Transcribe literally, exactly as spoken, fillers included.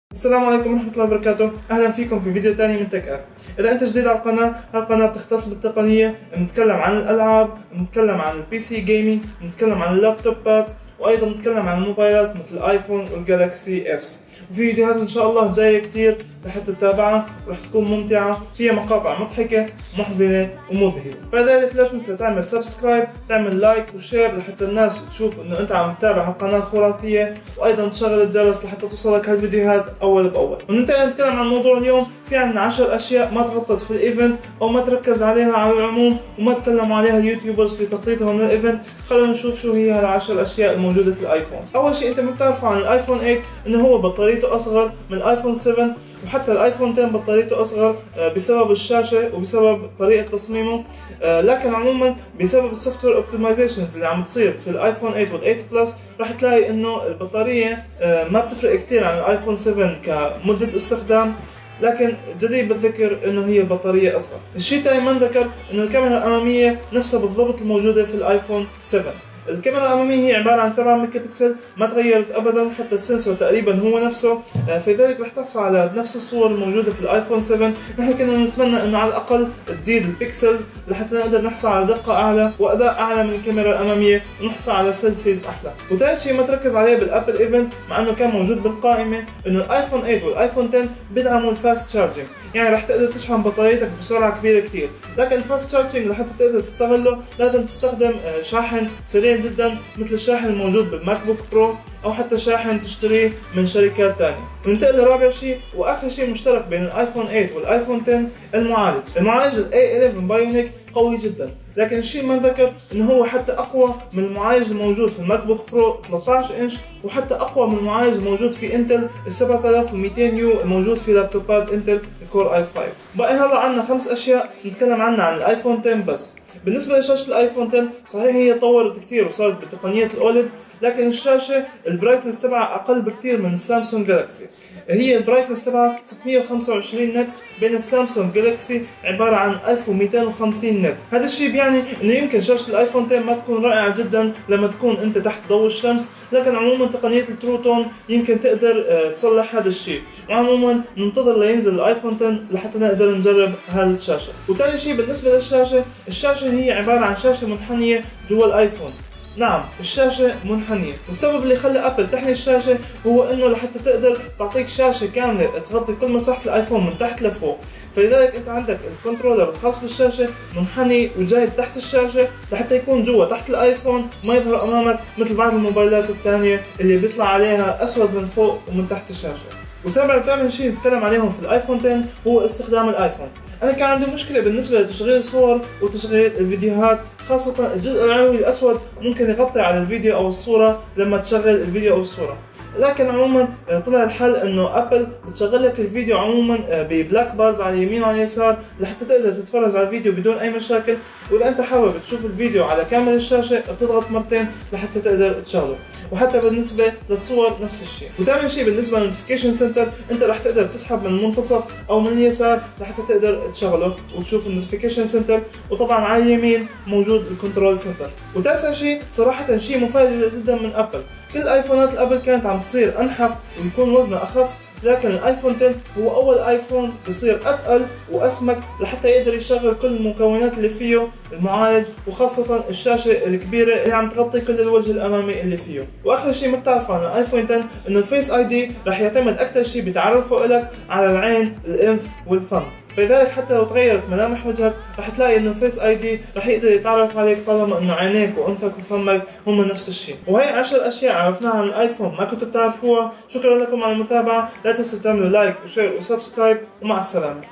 السلام عليكم ورحمة الله وبركاته، أهلا فيكم في فيديو تاني من تك أب. إذا أنت جديد على القناة، هالقناة بتختص بالتقنية، بنتكلم عن الألعاب، بنتكلم عن البي سي جيمنج، بنتكلم عن اللابتوبات، وأيضا بنتكلم عن الموبايلات مثل الآيفون والجالكسي اس. وفي فيديوهات إن شاء الله جاية كتير لحتى تتابعها ورح تكون ممتعة، فيها مقاطع مضحكة محزنة ومذهلة. فلذلك لا تنسى تعمل سبسكرايب، تعمل لايك وشير لحتى الناس تشوف إنه أنت عم تتابع هالقناة الخرافية، وأيضا تشغل الجرس لحتى توصلك هالفيديوهات أول بأول. وننتقل نتكلم عن موضوع اليوم. في عنا عشر أشياء ما تغطت في الإيفنت أو ما تركز عليها على العموم وما تكلموا عليها اليوتيوبرز في تغطيتهم للإيفنت. خلونا نشوف شو هي هالعشر أشياء الموجودة في الآيفون. أول شيء أنت ما بتعرفه عن الآيفون ثمانية إنه هو بطاريته أصغر من الآيفون سبعة، وحتى الايفون عشرة بطاريته اصغر بسبب الشاشه وبسبب طريقه تصميمه، لكن عموما بسبب السوفت وير اوبتمايزيشنز اللي عم تصير في الايفون ثمانية والثمانية بلس راح تلاقي انه البطاريه ما بتفرق كثير عن الايفون سبعة كمده استخدام، لكن جدير بالذكر انه هي البطاريه اصغر. الشيء الثاني ما انذكر انه الكاميرا الاماميه نفسها بالضبط الموجوده في الايفون سبعة. الكاميرا الأمامية هي عبارة عن سبعة ميجا بكسل، ما تغيرت أبدا، حتى السنسور تقريبا هو نفسه، فلذلك رح تحصل على نفس الصور الموجودة في الآيفون سبعة. نحن كنا نتمنى إنه على الأقل تزيد البكسلز لحتى نقدر نحصل على دقة أعلى وأداء أعلى من الكاميرا الأمامية ونحصل على سيلفيز أحلى. وثالث شيء ما تركز عليه بالأبل إيفنت مع إنه كان موجود بالقائمة، إنه الآيفون ثمانية والآيفون عشرة بيدعموا الفاست تشارجنج، يعني رح تقدر تشحن بطاريتك بسرعة كبيرة كثير، لكن الفاست تشارجنج لحتى تقدر تستغله لازم تستخدم شاحن سريع جدا مثل الشاحن الموجود بالماك بوك برو او حتى شاحن تشتريه من شركات ثانيه. وننتقل لرابع شيء واخر شيء مشترك بين الايفون ثمانية والايفون عشرة، المعالج. المعالج ال إيه إحدى عشر بايونيك قوي جدا، لكن الشيء ما ذكر انه هو حتى اقوى من المعالج الموجود في الماك بوك برو ثلاثة عشر انش، وحتى اقوى من المعالج الموجود في انتل ال سبعة آلاف ومئتين يو الموجود في لابتوبات انتل كور اي خمسة. بقى هلا عندنا خمس اشياء نتكلم عنها عن الايفون عشرة بس. بالنسبه لشاشه الايفون عشرة صحيح هي تطورت كثير وصارت بتقنيه الاوليد، لكن الشاشه البرايتنس تبعها اقل بكثير من السامسونج جالكسي. هي البرايتنس تبعها ستمئة وخمسة وعشرين نتس، بين السامسونج جالكسي عباره عن ألف ومئتين وخمسين نت. هذا الشيء بيعني انه يمكن شاشه الايفون عشرة ما تكون رائعه جدا لما تكون انت تحت ضوء الشمس، لكن عموما تقنيه الترو تون يمكن تقدر تصلح هذا الشيء. وعموما ننتظر لينزل الايفون عشرة لحتى نقدر نجرب هالشاشه. وثاني شيء بالنسبه للشاشه، الشاشه هي عباره عن شاشه منحنيه جوا الايفون. نعم، الشاشة منحنية، والسبب اللي خلى ابل تحني الشاشة هو انه لحتى تقدر تعطيك شاشة كاملة تغطي كل مساحة الايفون من تحت لفوق، فلذلك انت عندك الكنترولر الخاص بالشاشة منحني وجاي تحت الشاشة لحتى يكون جوا تحت الايفون وما يظهر امامك مثل بعض الموبايلات الثانية اللي بيطلع عليها اسود من فوق ومن تحت الشاشة. وسابع وثامن شيء نتكلم عليهم في الايفون عشرة هو استخدام الايفون. انا كان عندي مشكله بالنسبه لتشغيل الصور وتشغيل الفيديوهات، خاصه الجزء العلوي الاسود ممكن يغطي على الفيديو او الصوره لما تشغل الفيديو او الصوره، لكن عموما طلع الحل انه ابل بتشغل لك الفيديو عموما ببلاك بارز على اليمين وعلى اليسار لحتى تقدر تتفرج على الفيديو بدون اي مشاكل. واذا انت حابب تشوف الفيديو على كامل الشاشه بتضغط مرتين لحتى تقدر تشغله. وحتى بالنسبه للصور نفس الشيء. وثامن شيء بالنسبه للنوتيفيكيشن سنتر، انت رح تقدر تسحب من المنتصف او من اليسار لحتى تقدر تشغله وتشوف النوتيفيكيشن سنتر، وطبعا على اليمين موجود الكنترول سنتر. وتاسع شيء صراحه شيء مفاجئ جدا من ابل، كل ايفونات الابل كانت عم تصير انحف ويكون وزنها اخف، لكن الايفون عشرة هو اول ايفون بصير اتقل واسمك لحتى يقدر يشغل كل المكونات اللي فيه، المعالج وخاصة الشاشة الكبيرة اللي عم تغطي كل الوجه الامامي اللي فيه. واخر شيء ما بتعرفه عن الايفون عشرة انه الفيس اي دي رح يعتمد اكثر شيء بتعرفه لك على العين، الانف والفم، فلذلك حتى لو تغيرت ملامح وجهك رح تلاقي انه فيس اي دي رح يقدر يتعرف عليك طالما انه عينيك وانفك وفمك هم نفس الشيء. وهي عشر اشياء عرفناها عن الايفون ما كنتوا بتعرفوها. شكرا لكم على المتابعة، لا تنسوا تعملوا لايك وشير وسبسكرايب، ومع السلامة.